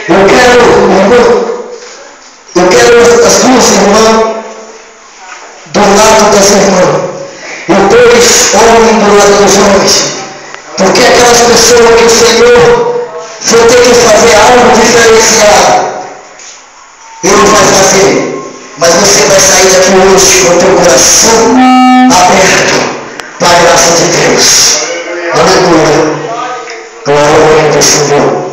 Eu quero as duas irmãs do lado das irmãs. E dois homens do lado dos homens. Porque aquelas pessoas que o Senhor for ter que fazer algo diferenciado, Ele vai fazer. Mas você vai sair daqui hoje com o teu coração aberto para a graça de Deus. Aleluia. Glória a Deus, Senhor.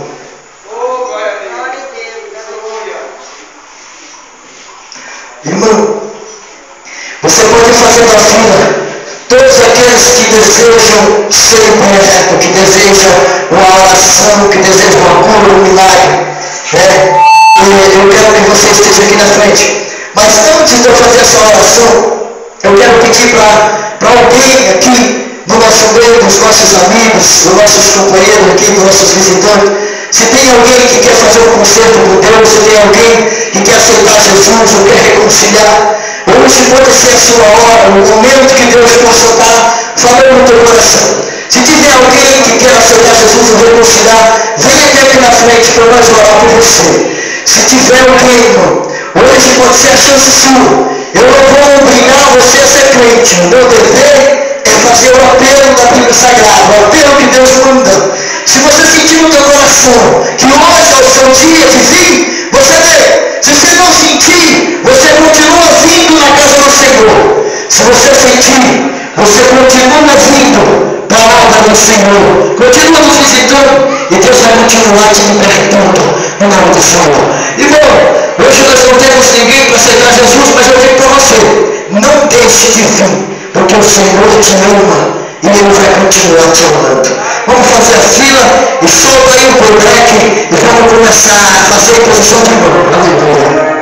Irmão, você pode fazer da fila todos aqueles que desejam ser um projeto, que desejam uma oração, que desejam uma cura, um milagre. Eu quero que você esteja aqui na frente. Mas antes de eu fazer essa oração, eu quero pedir para alguém aqui no nosso meio, dos nossos amigos, dos nossos companheiros aqui, dos nossos visitantes, se tem alguém que quer fazer um concerto com Deus, se tem alguém que quer aceitar Jesus ou quer reconciliar, hoje pode ser a sua hora, o momento que Deus possa estar falando no teu coração. Se tiver alguém que quer aceitar Jesus ou reconciliar, venha aqui na frente para nós orar por você. Se tiver alguém, irmão, hoje pode ser a chance sua. Eu não vou obrigar você a ser crente. O meu dever é fazer o apelo da Bíblia Sagrada, o apelo que Deus manda. Se você sentir no teu coração que hoje é o seu dia de vir, você vê. Se você não sentir, você continua vindo na casa do Senhor. Se você sentir, você continua vindo para a obra do Senhor. Continua nos visitando e Deus vai continuar te libertando no nome do Senhor. Irmão, hoje nós não temos ninguém para aceitar Jesus, mas eu digo para você, não deixe de vir, porque o Senhor te ama e Ele vai continuar te amando. Vamos fazer a fila e solta aí o playback e vamos começar a fazer a posição de mão. Aleluia.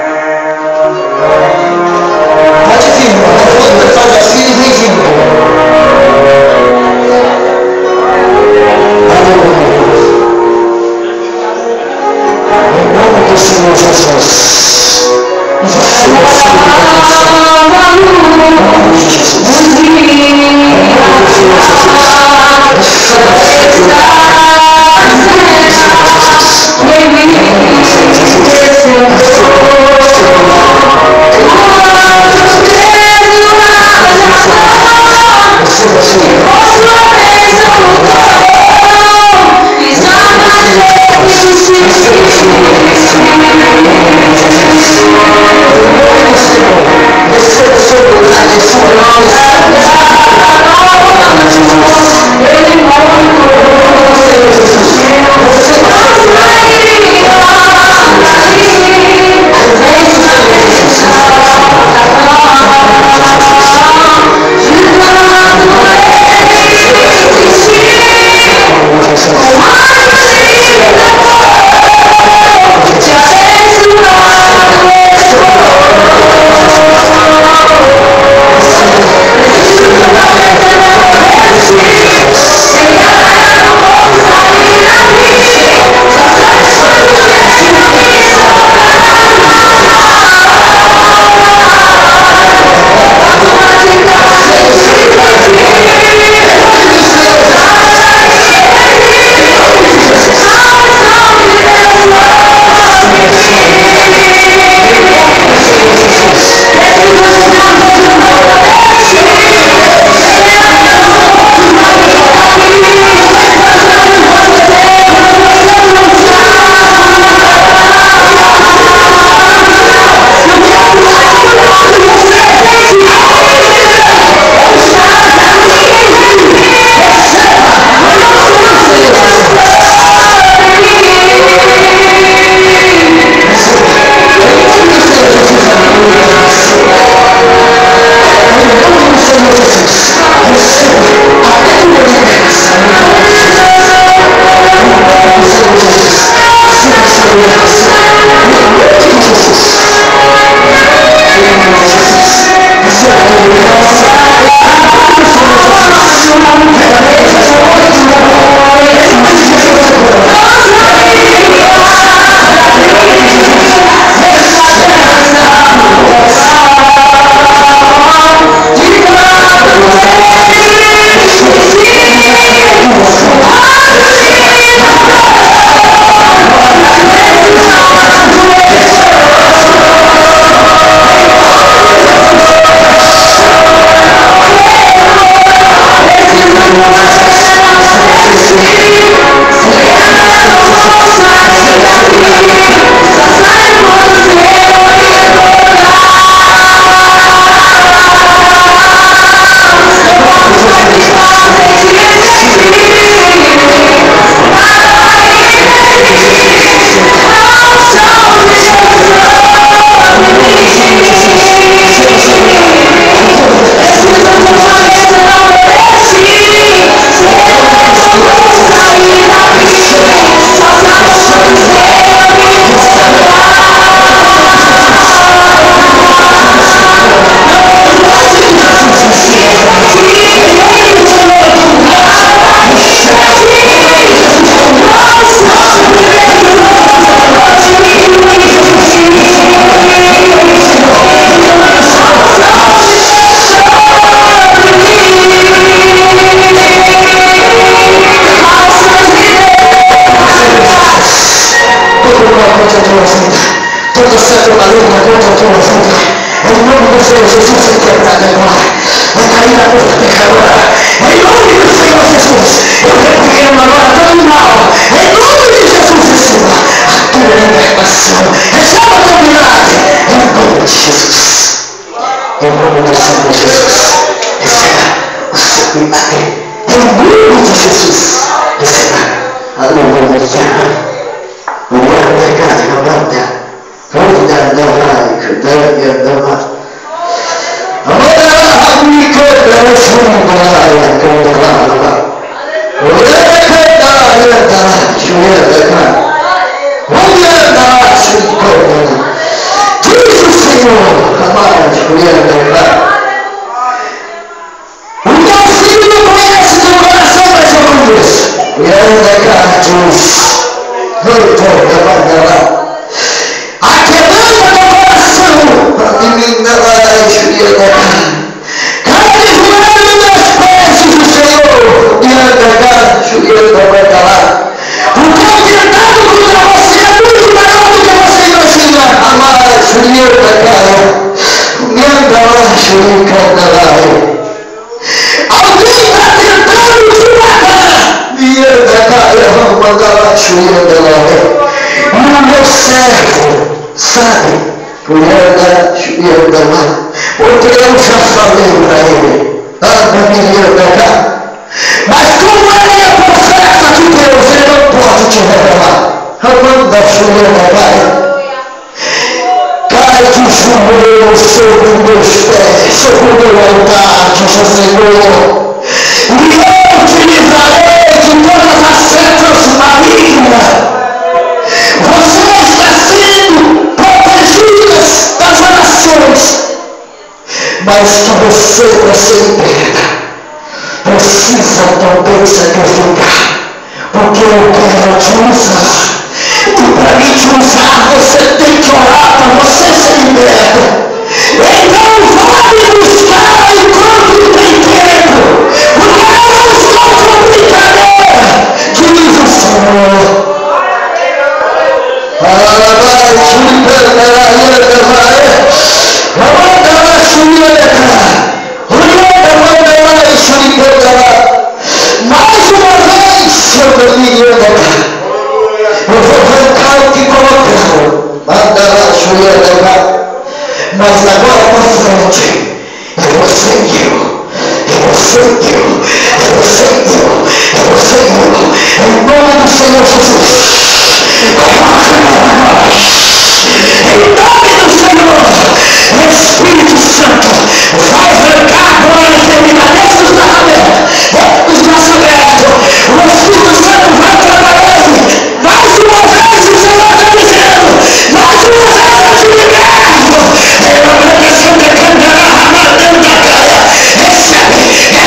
Pode vir, irmão. Faz a fila e vem vindo. Aleluia. Em nome do Senhor Jesus. maligna contra a tua vida. Em nome do Senhor Jesus, seja quebrada agora. Vai cair na força pecadora. Em nome do Senhor Jesus, eu repreendo agora todo mal. Em nome de Jesus, receba a tua libertação. Receba a tua milagre. Em nome de Jesus. Em nome do Senhor Jesus. Receba o seu milagre. Em nome de Jesus. Receba. Aleluia. Diz o Senhor, amado, o teu filho não conhece teu coração, mas eu conheço. A quebrada do coração, cai de joelho meus pés, diz o Senhor, o que eu tentado contra você é muito maior do que você imagina, amada, alguém está tentando te matar, e o meu servo sabe, porque eu já falei para ele, mas como ele é profeta de Deus, ele não pode te revelar. Cai de joelho sobre meus pés, sobre o meu altar, diz o Senhor, e eu te livrarei de todas as setas malignas. Você está sendo protegida das orações, mas que você, para ser liberta, precisa também sacrificar, porque eu quero te usar. E para mim te usar, você tem que orar para você ser liberto. Então vai me buscar enquanto tem tempo, porque eu não estou com brincadeira, diz o Senhor. Mais uma vez, seu amigo, eu vou arrancar o que colocaram, mas agora para frente, é você e eu, em nome do Senhor Jesus. Em nome do Senhor, Espírito Santo, vai arrancar agora as terminadeiras dos braços abertos. O Espírito Santo vai trabalhar. Mais uma vez o Senhor está dizendo, mais uma vez eu te liberto. Eu agradeço que cantará ramadando da cara. Recebe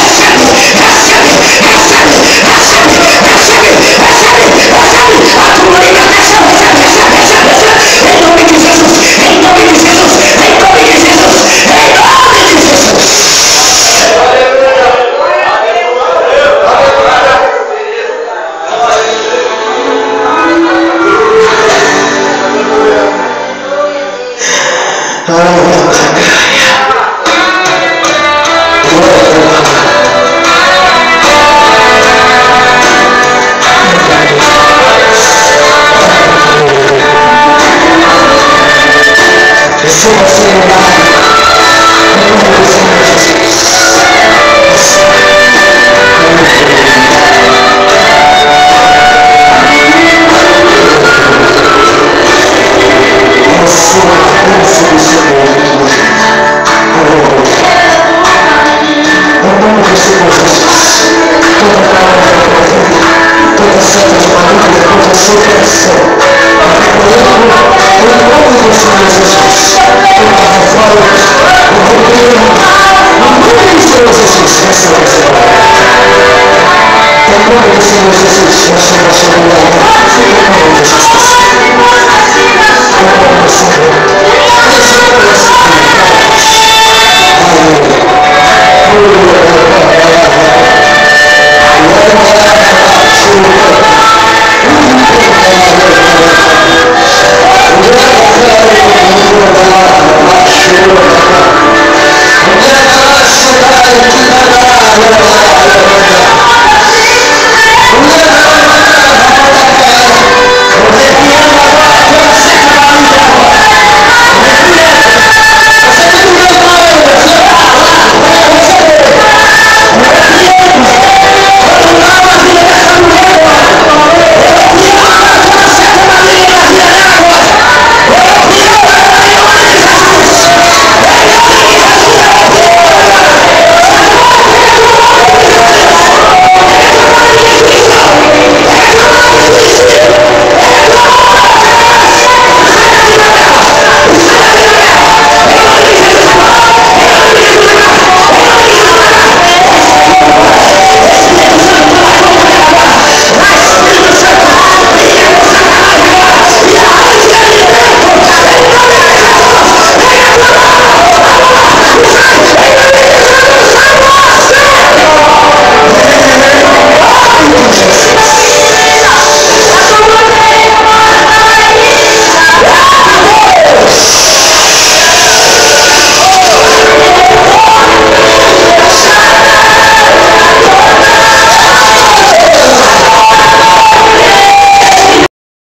a tua libertação. Recebe. Em nome de Jesus, em nome de Jesus, em nome de Jesus, em nome de Jesus. Receba seu milagre, em nome do Senhor Jesus. Receba a bênção do Senhor em tua vida. Em nome do Senhor Jesus, toda palavra da tua vida, toda seta de maligna contra o seu coração, em nome do Senhor Jesus, toda revolta, o rebelião, em nome do Senhor Jesus, receba essa palavra. Em nome do Senhor Jesus, receba a sua milagre.